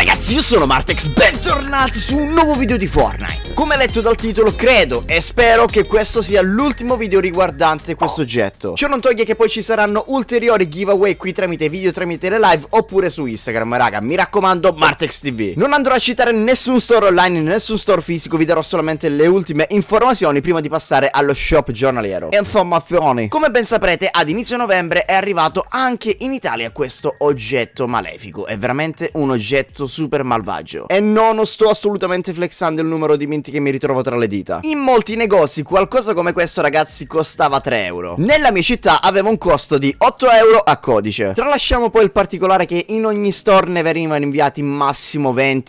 ragazzi, io sono Martex, bentornati su un nuovo video di Fortnite. Come letto dal titolo, credo e spero che questo sia l'ultimo video riguardante questo oggetto. Ciò non toglie che poi ci saranno ulteriori giveaway qui tramite video, tramite le live oppure su Instagram, raga. Mi raccomando, Martex TV. Non andrò a citare nessun store online, nessun store fisico, vi darò solamente le ultime informazioni prima di passare allo shop giornaliero. Informazioni. Come ben saprete, ad inizio novembre è arrivato anche in Italia questo oggetto malefico. È veramente un oggetto super malvagio. E no, non sto assolutamente flexando il numero di minti che mi ritrovo tra le dita. In molti negozi qualcosa come questo, ragazzi, costava 3 euro. Nella mia città aveva un costo di 8 euro a codice. Tralasciamo poi il particolare che in ogni store ne venivano inviati massimo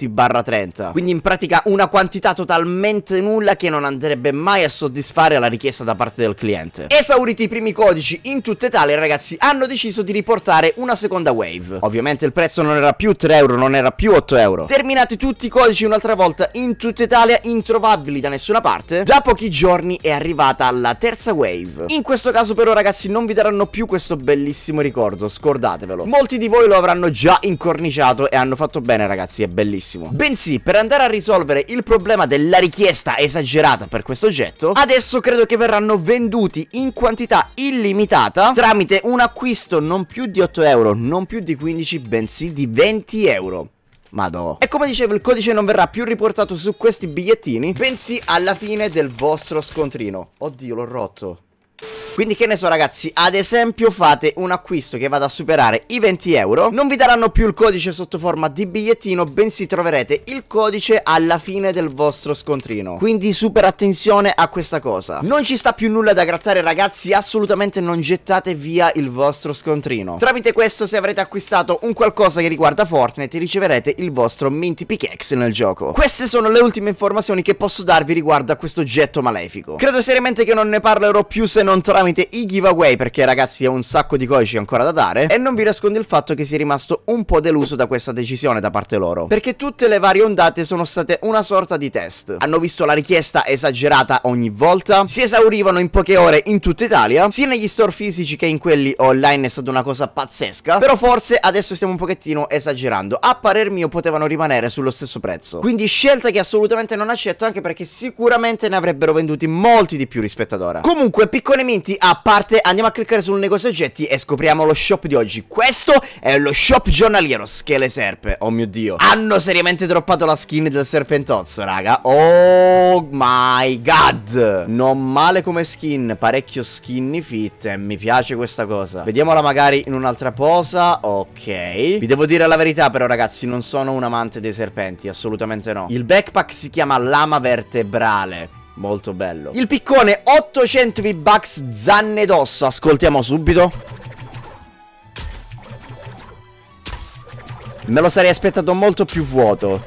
20/30. Quindi in pratica una quantità totalmente nulla che non andrebbe mai a soddisfare la richiesta da parte del cliente. Esauriti i primi codici in tutta Italia, ragazzi, hanno deciso di riportare una seconda wave. Ovviamente il prezzo non era più 3 euro, non era più 8 euro. Terminati tutti i codici un'altra volta in tutta Italia, introvabili da nessuna parte, da pochi giorni è arrivata la terza wave. In questo caso però, ragazzi, non vi daranno più questo bellissimo ricordo, scordatevelo. Molti di voi lo avranno già incorniciato e hanno fatto bene, ragazzi, è bellissimo. Bensì, per andare a risolvere il problema della richiesta esagerata per questo oggetto, adesso credo che verranno venduti in quantità illimitata tramite un acquisto non più di 8 euro, non più di 15, bensì di 20 euro. Madò. E come dicevo, il codice non verrà più riportato su questi bigliettini, bensì alla fine del vostro scontrino. Oddio, l'ho rotto. Quindi che ne so, ragazzi, ad esempio fate un acquisto che vada a superare i 20 euro, non vi daranno più il codice sotto forma di bigliettino, bensì troverete il codice alla fine del vostro scontrino. Quindi super attenzione a questa cosa. Non ci sta più nulla da grattare, ragazzi, assolutamente non gettate via il vostro scontrino. Tramite questo, se avrete acquistato un qualcosa che riguarda Fortnite, riceverete il vostro Minty Pickaxe nel gioco. Queste sono le ultime informazioni che posso darvi riguardo a questo oggetto malefico. Credo seriamente che non ne parlerò più se non tramite i giveaway, perché, ragazzi, ho un sacco di codici ancora da dare. E non vi nascondo il fatto che sia rimasto un po' deluso da questa decisione da parte loro, perché tutte le varie ondate sono state una sorta di test. Hanno visto la richiesta esagerata ogni volta, si esaurivano in poche ore in tutta Italia, sia negli store fisici che in quelli online. È stata una cosa pazzesca. Però forse adesso stiamo un pochettino esagerando. A parer mio potevano rimanere sullo stesso prezzo. Quindi scelta che assolutamente non accetto, anche perché sicuramente ne avrebbero venduti molti di più rispetto ad ora. Comunque, piccoli minti a parte, andiamo a cliccare sul negozio oggetti e scopriamo lo shop di oggi. Questo è lo shop giornaliero Schele Serpe. Oh mio Dio, hanno seriamente droppato la skin del serpentozzo, raga. Oh my god, non male come skin, parecchio skinny fit, e mi piace questa cosa. Vediamola magari in un'altra posa. Ok, vi devo dire la verità però, ragazzi, non sono un amante dei serpenti, assolutamente no. Il backpack si chiama lama vertebrale. Molto bello. Il piccone 800 V-Bucks zanne d'osso. Ascoltiamo subito. Me lo sarei aspettato molto più vuoto.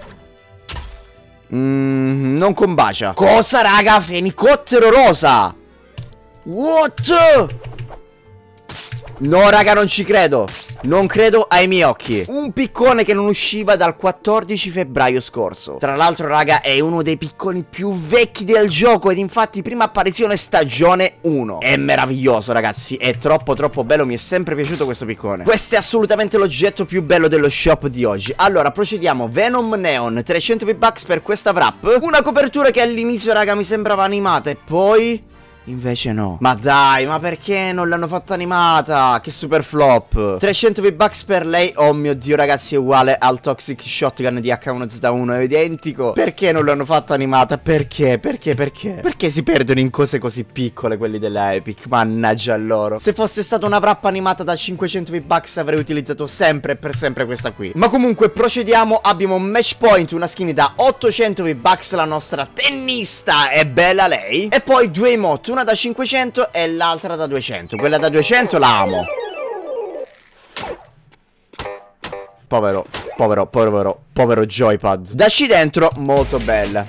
Non combacia. Cosa, raga? Fenicottero rosa. What? No, raga, non ci credo. Non credo ai miei occhi. Un piccone che non usciva dal 14 febbraio scorso. Tra l'altro, raga, è uno dei picconi più vecchi del gioco, ed infatti prima apparizione stagione 1. È meraviglioso, ragazzi, è troppo bello. Mi è sempre piaciuto questo piccone. Questo è assolutamente l'oggetto più bello dello shop di oggi. Allora, procediamo. Venom Neon, 300 V-Bucks per questa wrap. Una copertura che all'inizio, raga, mi sembrava animata, e poi invece no. Ma dai, ma perché non l'hanno fatta animata? Che super flop. 300 V-Bucks per lei. Oh mio Dio, ragazzi, è uguale al Toxic Shotgun di H1Z1. È identico. Perché non l'hanno fatta animata? Perché? Perché si perdono in cose così piccole quelli della Epic? Mannaggia loro. Se fosse stata una wrap animata da 500 V-Bucks avrei utilizzato sempre e per sempre questa qui. Ma comunque procediamo. Abbiamo un match point, una skin da 800 V-Bucks, la nostra tennista. È bella lei. E poi due emote, una da 500 e l'altra da 200. Quella da 200 la amo. Povero joypad. Dacci dentro, molto bella.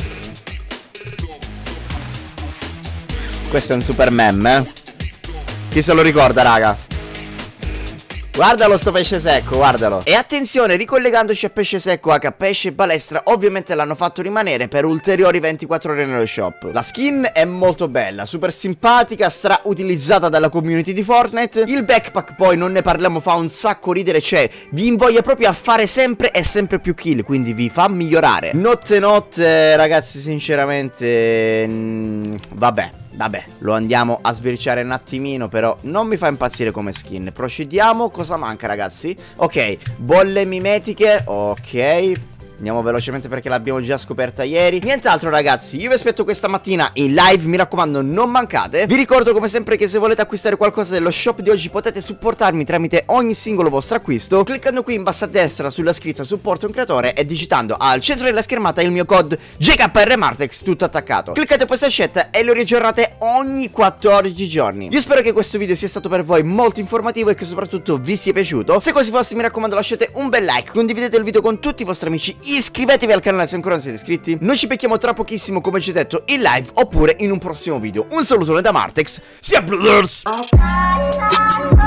Questo è un super meme, eh? Chi se lo ricorda, raga? Guardalo sto pesce secco, guardalo. E attenzione, ricollegandoci a pesce secco, H, pesce e balestra, ovviamente l'hanno fatto rimanere per ulteriori 24 ore nello shop. La skin è molto bella, super simpatica, sarà utilizzata dalla community di Fortnite. Il backpack poi, non ne parliamo, fa un sacco ridere, cioè vi invoglia proprio a fare sempre e sempre più kill, quindi vi fa migliorare. Notte, ragazzi, sinceramente, vabbè, lo andiamo a sbirciare un attimino, però non mi fa impazzire come skin. Procediamo, cosa manca, ragazzi? Ok, bolle mimetiche, ok. Andiamo velocemente perché l'abbiamo già scoperta ieri. Nient'altro, ragazzi, io vi aspetto questa mattina in live, mi raccomando non mancate. Vi ricordo come sempre che se volete acquistare qualcosa dello shop di oggi potete supportarmi tramite ogni singolo vostro acquisto cliccando qui in basso a destra sulla scritta supporto un creatore e digitando al centro della schermata il mio code JKRMartex tutto attaccato. Cliccate questa scelta e lo riaggiornate ogni 14 giorni. Io spero che questo video sia stato per voi molto informativo e che soprattutto vi sia piaciuto. Se così fosse, mi raccomando, lasciate un bel like, condividete il video con tutti i vostri amici, iscrivetevi al canale se ancora non siete iscritti. Noi ci becchiamo tra pochissimo, come ci ho detto, in live oppure in un prossimo video. Un salutone da Martex, sia Brothers!